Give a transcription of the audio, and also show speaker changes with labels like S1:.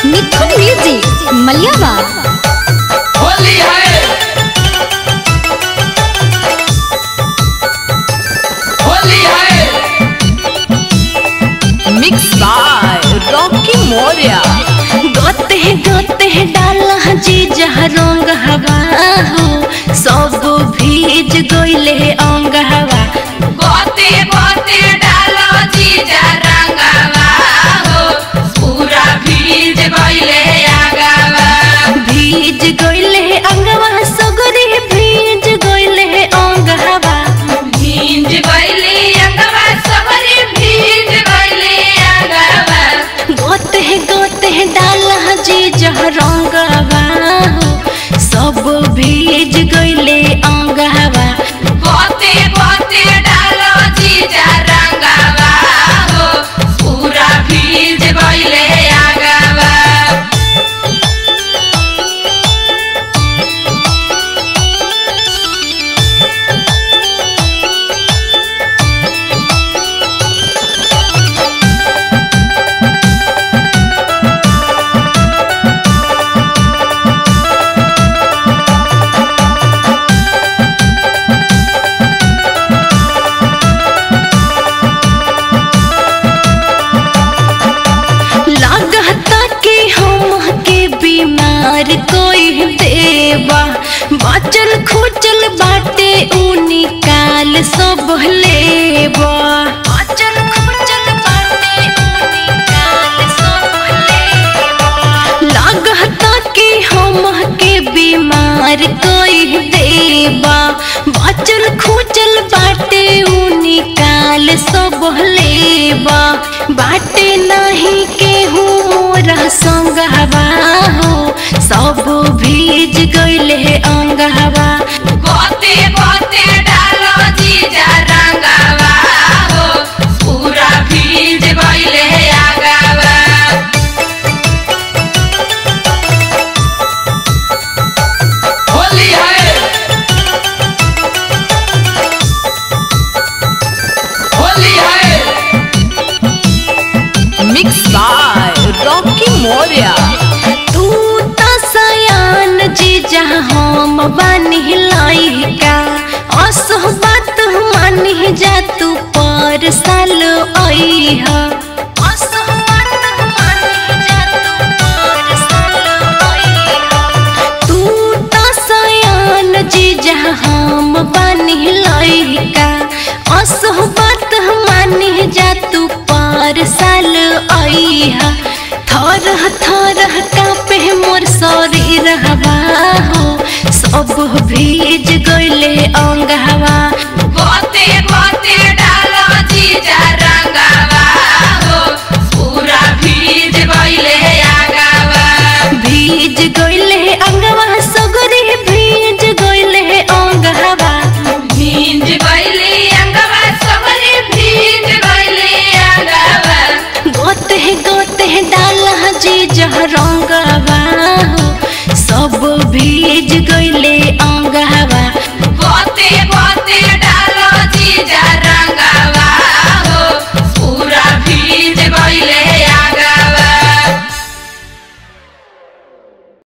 S1: मिथुन music Maliyabag.
S2: Holi है, होली है।
S3: Mix by Rocky Maurya.
S4: गोते हैं डाला जीजा रंग हवा हो, सब भीज गइले अंग हवा।
S2: गोते गोते डालो जीजा रंगवा हो, पूरा भीज गइले आगवा।
S4: भीज गइले अंगवा सगरी भीज गइले अंग हवा।
S2: भीज गइले अंगवा सगरी भीज गइले आगवा।
S4: गोते हैं डाला जीजा रंग हवा हो, सब भीज गइले अंग हवा।
S2: गोते गोते डालो जीजा रंगवा हो, पूरा भीज गइले आगवा।
S4: बीमार कोई देवा बाचल खोचल बाटे ऊ निकाल सब लेवा। बाचल खोचल बाटे ऊ निकाल सब लेवा। लागता कि हम के बीमार कोई देवा बाचल खोचल बाटे ऊ निकाल सब लेवा। बाटे नहीं केहू मोरा संग हवा हो, सब भीज गइले अंग हवा।
S2: गोते गोते डालो जीजा रंगवा हो, पूरा भीज गइले आगवा। होली है, होली है।
S3: Mix by Rocky Maurya.
S4: तू तो सयान जीजा हम बानी लइका, असहबत मानी जा तू पर साल अइहा। असहबत मानी जा तू पर साल अइहा। तू तो सयान जीजा हम बानी लइका, असहबत मानी जा तू पर साल अइहा। थर थर कांपे मोर शरीर हवा हो, सब भीज गइले अंग हवा।
S2: गोते गोते डालो जीजा रंगवा हो, पूरा भीज गइले आगवा।
S4: भीज गइले अंगवा सगरी भीज गइले अंग हवा।
S2: भीज गइले अंगवा सगरी भीज गइले आगवा।
S4: गोते डाला जीजा रंगवा हो, सब भीज गइले